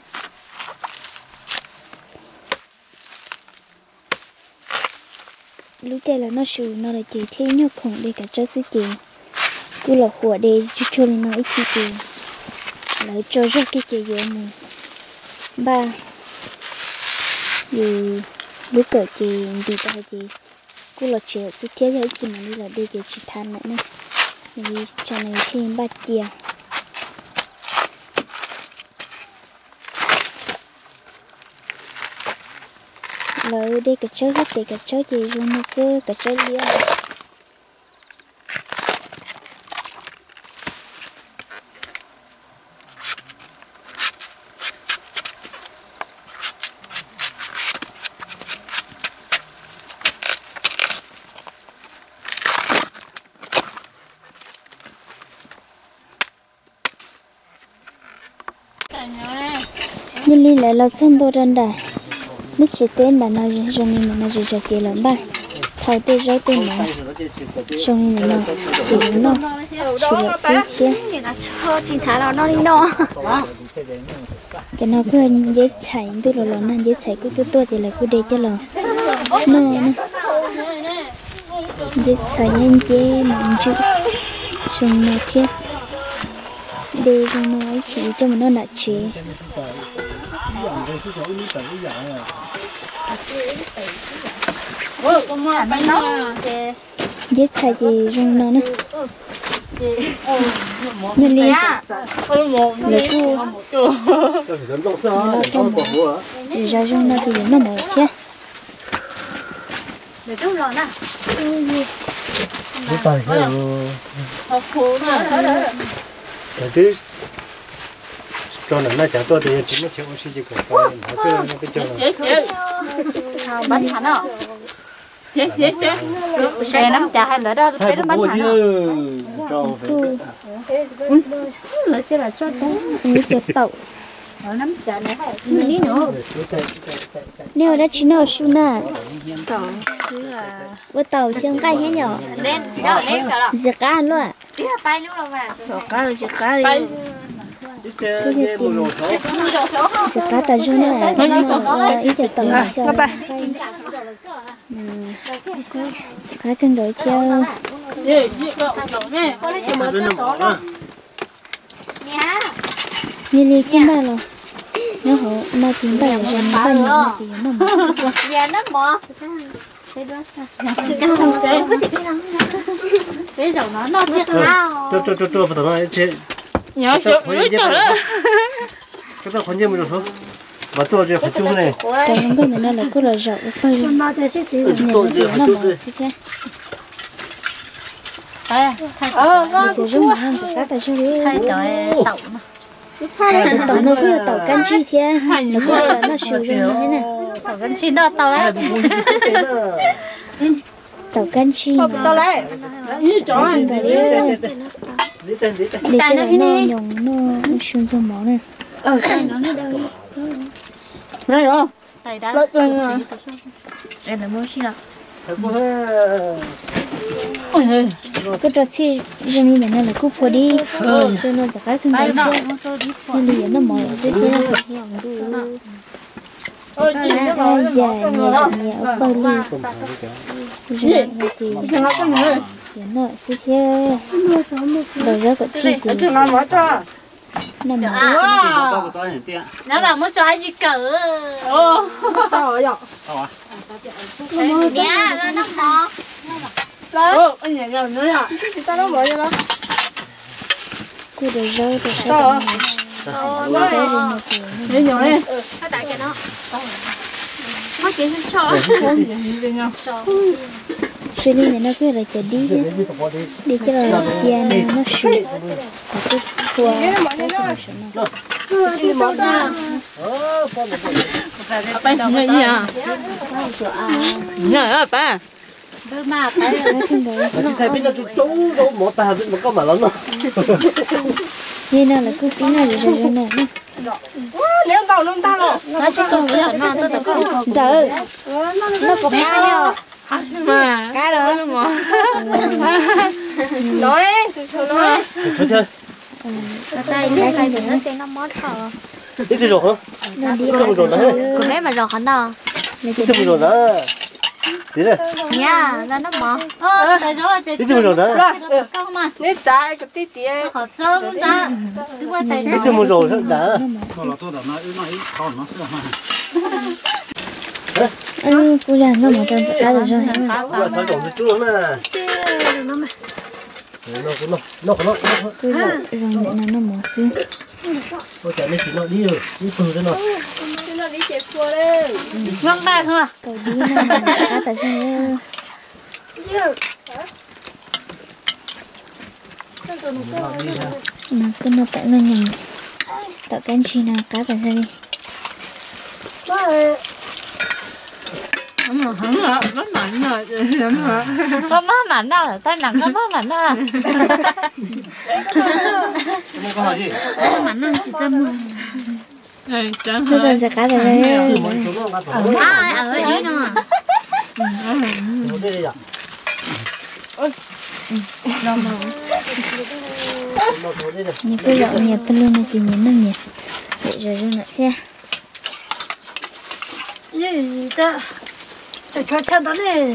lúc đây là nó sù nó là chỉ thế nhau khổng để cả chơi sự tiền cứ là火để cho cho nó ít chi tiền lại cho rất cái chơi gì mà ba dù lúc cỡ thì gì ta gì cứ là chơi sự thế cái gì mà đi là đi cái chỉ than nữa nè vì cho này thêm ba chia rồi đi cái chơi hết thì cái chơi gì dùng một số cái chơi liêu nhưng li lại là xong đồ đàn đài nó chỉ tên là nó dùng như nó chỉ cho kia lắm ba thao tê rau tê nó dùng như nó thì nó chỉ là xí thế cái nó cứ dễ chảy tôi là nó dễ chảy cứ tôi tôi thì là cứ để cho là nó nó dễ chảy nhanh dễ mỏng chịu dùng nó thiết để dùng nó ấy chỉ cho mình nó nặng chế giết thay gì dùng nó nữa nhân lý lấy cu để ra dùng nó thì nó mở thế để dùng nó nè cho nên là chẳng tôi thì chỉ mới chịu oxy chỉ cần phải nó cứ nó cứ cho nó bánh hẳn à chế chế chế xe nắm chả hay là đó cái đó bánh hẳn lấy cái là cho tao như cái tàu nắm chả này hay ní nữa nếu đã chỉ nó su na với tàu xương cay hết nhỏ lên đó lên rồi giật cá luôn à tay luôn rồi mà cá rồi giật cá rồi cái gì tiền giật cá tàu cho nó là ít cho tàu sao giật cá cân đối theo như li kim ba rồi nó hổ mà chúng ta làm ba nhỏ thì nó mỏ giờ nó mỏ cái dầu nó nó thiệt nào cho cho cho cho bắt đầu nói thế nhỏ xíu nữa trời cái đó còn nhiều mình rồi mà tôi chưa phải chung này trong cái này nó là cứ là rộng phải mà tôi sẽ tìm tôi chưa phải chung rồi ờ nó tôi dùng hàng giật cá tàu cho đi thay trời tàu tàu nó cứ tàu canh chi thế nó cứ là nó sửa rồi như thế này tàu gần chín đó tàu ấy tàu canh chi tao lấy như chó đi để để cho nó nhồng nó xuyên trong máu này ờ đây rồi tay đó đây là mua gì nào cứ cho chi giống như này nó là cúp qua đi cho nó giật cá cưng đấy chứ nên là nó mỏi xíu thế ai già nhà nhà ở bao lưu rồi thì nó xíu thế đầu ra có chi thì nằm nó là mua cho ai gì cỡ ô tao ở dọc nè nó mò ô anh nhảy nhảy nữa à tao nó mở cho nó cứ để rau để sao nhảy nhảy đi nó tại cái nó nó chỉ sợ xử lý này nó cứ là chạy đi đi cho là chia này nó sụt cái thua ba nhảy nhảy à nhảy à ba bơ mà phải mà chỉ thấy biết là chú chú đâu một ta biết mà có mà lớn đâu như nào là cứ tí nào rồi rồi nè nếu vào nông ta rồi nó sẽ còn với nó tôi tự có giờ nó có cá nhau mà cá đó nói nói chơi chơi cái tay cái tay mình nó tên nó mót thở đi đi rồi nó đi không rồi đấy của bé mà rồi hắn đâu đi đi rồi đó đi đây nha ra nó mỏ ờ tại chỗ là đi đi rồi đó rồi không mà nếu trái cái tí tí họ cho luôn ta cứ qua tay đi đi rồi đó thôi là tôi đã nói nói con nó sẽ ừ cô già nó mà chân cá rồi rồi qua sao còn chút nữa nè nó nó nó nó cô già rồi để nó mỏ xíu tôi chạy lên chỉ nó đi rồi đi từ cho nó nó đi chạy qua đây vâng đây thôi cầu đi nó mà cá tại sao nó cứ nó tại nó nhầm tại cái chi nào cá tại sao đi nó nó nó mạnh rồi nó có má mạnh đâu là tay nặng có má mạnh đâu không có gì mạnh đâu chỉ tâm này chẳng nó cần ra cá tại đây ai ở đây nó nhà cô dọn nhà bên luôn này thì nhà nó nhà để rồi rồi lại xe gì ta để cho cha đó đi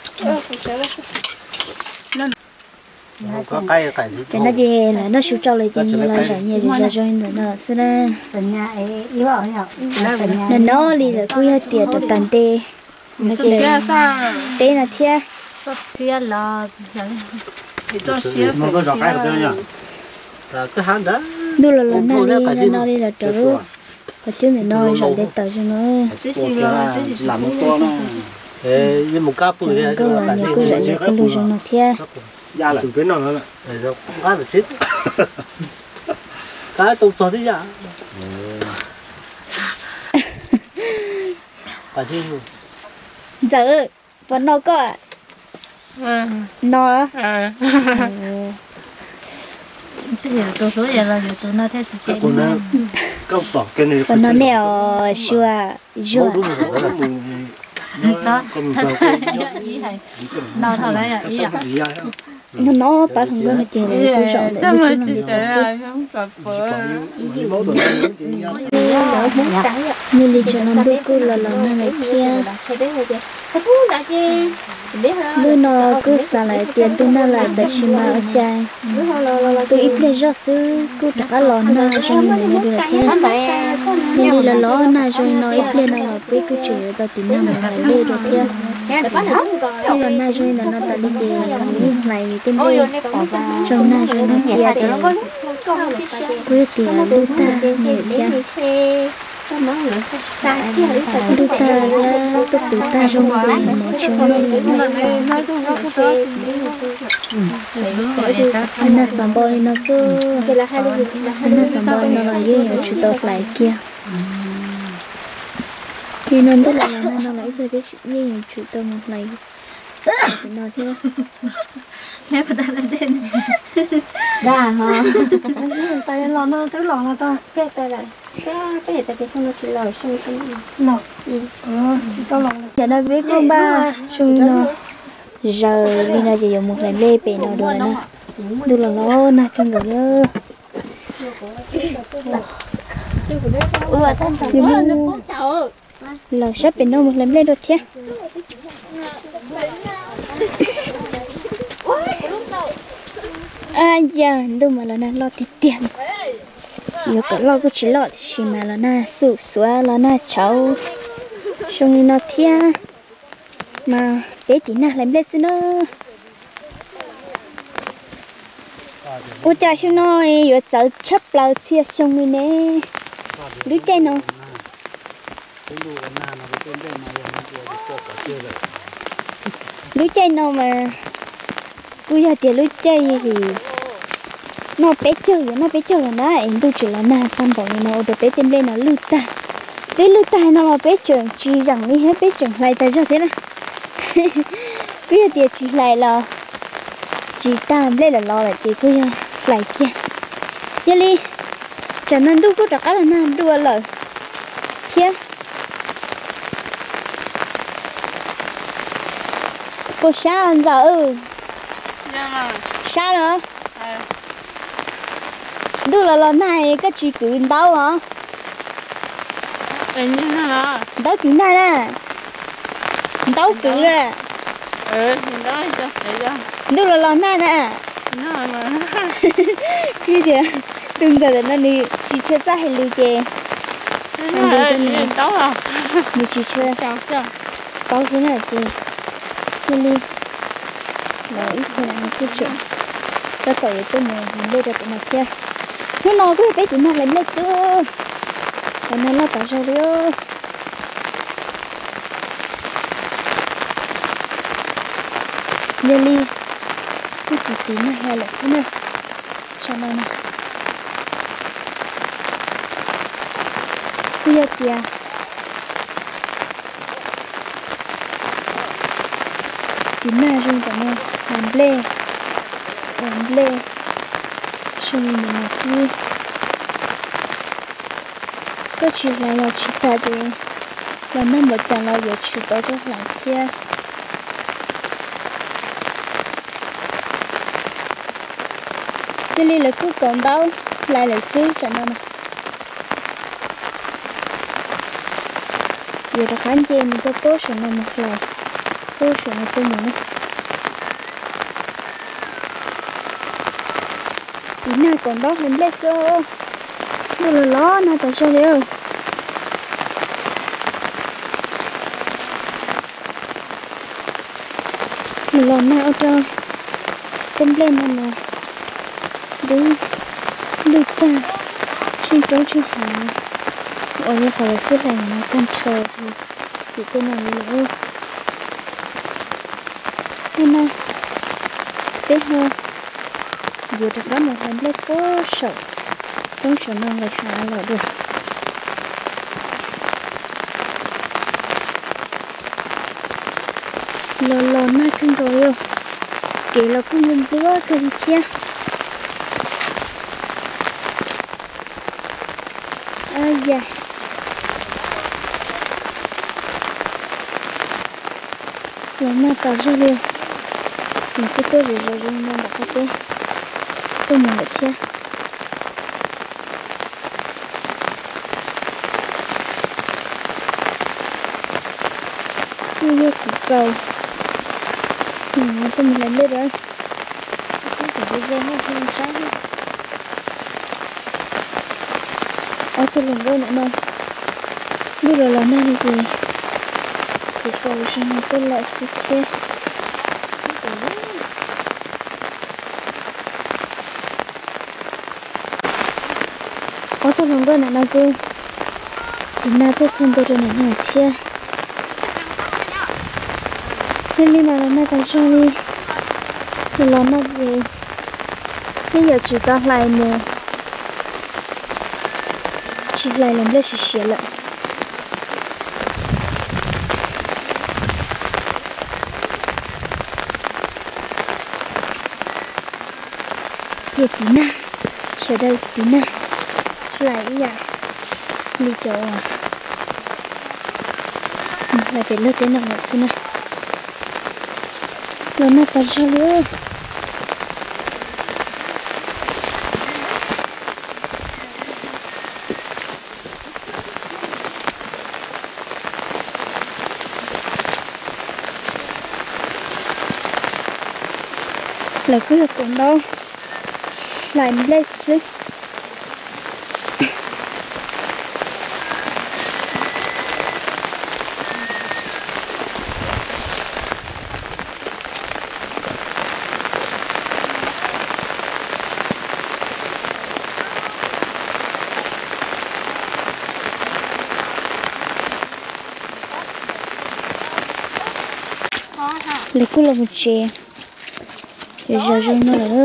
có cây cây gì cho nó gì là nó sụt trâu lại thì là rồi nhà rồi rồi rồi nó xưa đó phần nhà ấy yếu ở nhau nó nó đi là quý hết tiền được tận tê nó xe sao tê là thiệt xia là thì tôi xe nó có giọt cái được nhá cái hán đó đu là là nó đi là nó đi là trở có chứ này nó rồi để tao cho nó làm một con nó nhưng một cá bự thì câu là nhà cô dạy nhà cô lưu cho nó thiệt ra là từ cái nào nữa rồi cá được chết cá tôm sò thế nhá cá gì giờ vẫn nó có nó tức là tôi số giờ là tôi nói theo sự chạy con nó câu bỏ cái này vẫn nó nèo xua xua đó nó thằng đấy là ý à nó nó bắt thằng con nó chỉ để cô dọn để nó cho nó đi tao xí như lý cho nó đôi cô là là nó này kia đôi nó cứ xả lại tiền tôi nó lại để xin mà ở chai tôi ít để cho sư cứ trả cá lon na cho mình để được thế nên đi là ló na rồi nó ít lên nó là biết cứ chửi tao tìm năm mà lại đi được thế hay là na rồi là nó ta đi để này tên đi trong na rồi nó kia thì quyết tiền đôi ta nhiều thế đôi ta tôi tự ta trong đây một chỗ anh nó sống bò nó xưa anh nó sống bò nó là ghê ở chỗ tao lại kia thì nên tức là nó nó lại về cái chuyện ghê ở chỗ tao một này nó thế nếu mà ta lên trên ra hả tay lon nó tới lon là tao biết tay lại cái cái gì ta chỉ không nó chỉ lời xong xong lon ờ tao lon giờ nó biết con ba xong nó giờ đi là chỉ dùng một lần lê bể nó rồi nè đưa là nó nè cái người đó ừ tên tao nó nó tao là sắp bể nó một lần lên được chứ à giờ đâu mà là nó lo tiền tiền giờ cả lo cũng chỉ lo thì chỉ mà là nó sụp xóa là nó cháu xong nó thia mà bé tí nào làm lên xin nó ô cha xong nó giờ cháu chấp lao chia xong rồi nè đứa chơi nó đứa chơi nó mà bây giờ tiền đứa chơi thì nó bé chơi nó bé chơi là nó em tôi chỉ là na xong bỏ nó được bé tên lên nó lưu ta tới lưu ta nó là bé chơi chỉ rằng đi hết bé chơi lại tại sao thế này cứ giờ tiền chỉ lại là chỉ ta lên là lo là chỉ cứ lại kia giờ đi chẳng nên đu có đặc là nào đua lời thiên cô sao anh giờ ừ sao nữa đu là lần này cái chị cứ đau hả Hình như là đau kiểu này nè đau kiểu nè ừ mình đó cho để cho đu là lần này nè nó mà cái gì đừng giờ nó đi chỉ chơi ra hay lưu kê nó là đâu à mình chỉ chơi chào chào đau thế này thì mình đi là ít xe là một chút chuyện ta khỏi tôi mình mình đây là tụi nó kia nó nói cái bé tụi nó lấy lấy sữa và nó là tao sao đấy giờ đi cái tụi tí này hay là sữa này cho nó này bây giờ kìa tí này rồi cả nó làm lê làm lê xong mình là xí có chuyện là là chỉ ta đi và nó một chẳng là việc chuyện đó rất là kia cho nên là cứ còn đâu lại là xí cho nó này giờ là khán giả mình có tốt sự nó một lần tốt sự nó tôi muốn tí nào còn đó mình lấy số nó là ló nó tại sao đấy mình làm nào cho tâm lên nó nè đúng đúng ta xin trốn chưa hả ôi như khỏi là xếp này nó con trâu thì tên nào lỗ nên nào biết hơn vừa được đó một lần lấy có sợ không sợ nó người hạ lại được lò lò mai cưng rồi yêu kể là cũng dùng bữa cái gì chia ai da lò mai cả rồi yêu mình cứ tôi rồi rồi nhưng mà đã có tôi tôi muốn được chia như như củ cầu ừ, tôi mình làm đây rồi không phải bây giờ hay không sáng hết ở tôi làm đây nữa mà bây giờ làm này thì củ cầu xong tôi lại sẽ chia ở tôi làm đây nữa mà cô thì na tôi chân tôi rồi này chia nên đi mà nó tại sao đi mình làm nó gì bây giờ chỉ có lại nè chỉ lại làm lấy chỉ xỉa lại giờ tí na chờ đây tí na lại vậy đi chỗ lại để lướt đến nào nữa xin nào nó nát ta cho nữa là cứ là còn đâu lại lấy sức lấy cứ là một chè giờ giờ rồi nó là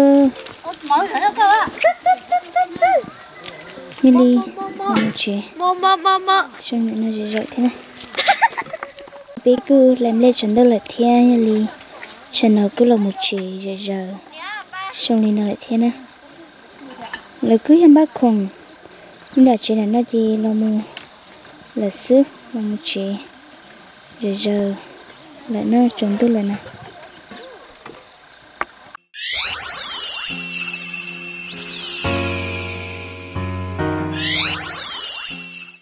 như đi một chè xong rồi nó giờ rồi thế này bé cứ làm lên chân đâu là thế như đi chân nào cứ là một chè giờ giờ xong rồi nó lại thế này là cứ em bắt khùng nhưng là chỉ là nó gì là mua là sứ là một chị rồi giờ là nó trồng tôi là nè